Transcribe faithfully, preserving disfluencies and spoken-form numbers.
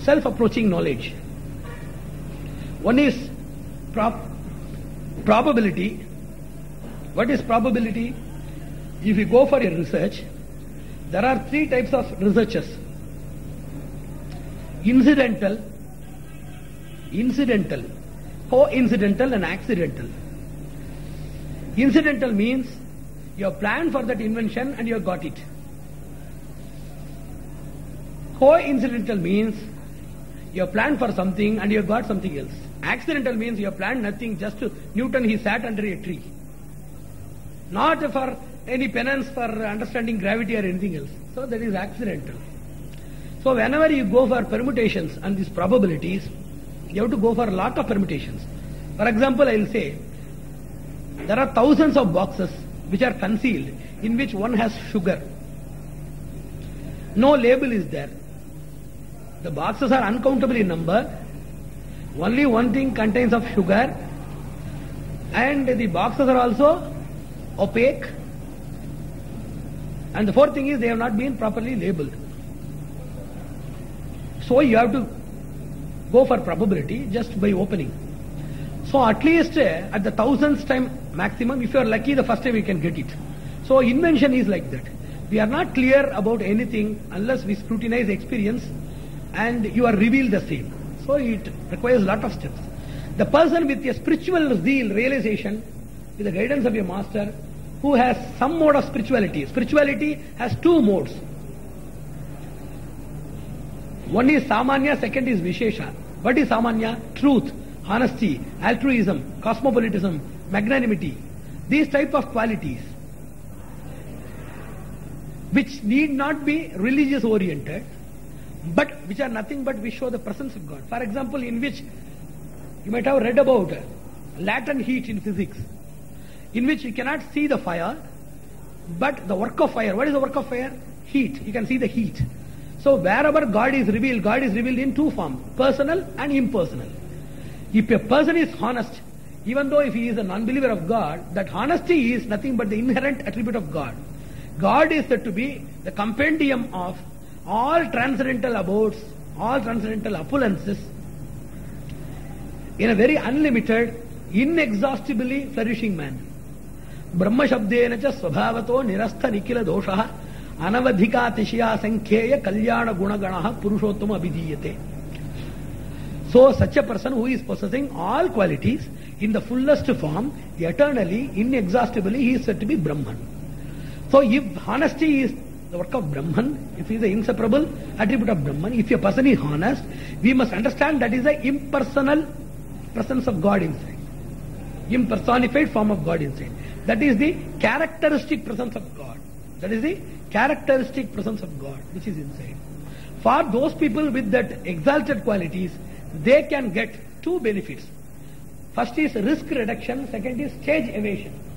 self-approaching knowledge. One is prob probability. What is probability? If you go for a research, there are three types of researches. Incidental, incidental, coincidental and accidental. Incidental means you have planned for that invention and you have got it. Coincidental means you have planned for something and you have got something else. Accidental means you have planned nothing, just to, Newton he sat under a tree. Not for any penance for understanding gravity or anything else. So that is accidental. So whenever you go for permutations and these probabilities, you have to go for a lot of permutations. For example, I will say, there are thousands of boxes which are concealed, in which one has sugar. No label is there. The boxes are uncountable in number. Only one thing contains of sugar, and the boxes are also opaque. And the fourth thing is they have not been properly labeled. So you have to go for probability just by opening. So at least uh, at the thousandth time maximum, if you are lucky, the first time you can get it. So invention is like that. We are not clear about anything unless we scrutinize experience and you are revealed the same. So it requires a lot of steps. The person with a spiritual zeal, realization, with the guidance of a master, who has some mode of spirituality. Spirituality has two modes. One is Samanya, second is Vishesha. What is Samanya? Truth, honesty, altruism, cosmopolitanism, magnanimity. These type of qualities, which need not be religious oriented, but which are nothing but which show the presence of God. For example, in which you might have read about latent heat in physics, in which you cannot see the fire, but the work of fire. What is the work of fire? Heat. You can see the heat. So wherever God is revealed, God is revealed in two forms, personal and impersonal. If a person is honest, even though if he is a non-believer of God, that honesty is nothing but the inherent attribute of God. God is said to be the compendium of all transcendental abodes, all transcendental opulences, in a very unlimited, inexhaustibly flourishing manner. Brahma shabdena cha svabhavato nirastha nikila doshaha anavadhika tishya sankheya kalyana gunaganaha purushottama abhidiyate. So such a person who is possessing all qualities in the fullest form, eternally, inexhaustibly, he is said to be Brahman. So if honesty is the work of Brahman, if he is the inseparable attribute of Brahman, if a person is honest, we must understand that is the impersonal presence of God inside. Impersonified form of God inside. That is the characteristic presence of God. That is the characteristic presence of God which is inside. For those people with that exalted qualities, they can get two benefits. First is risk reduction, second is stage evasion.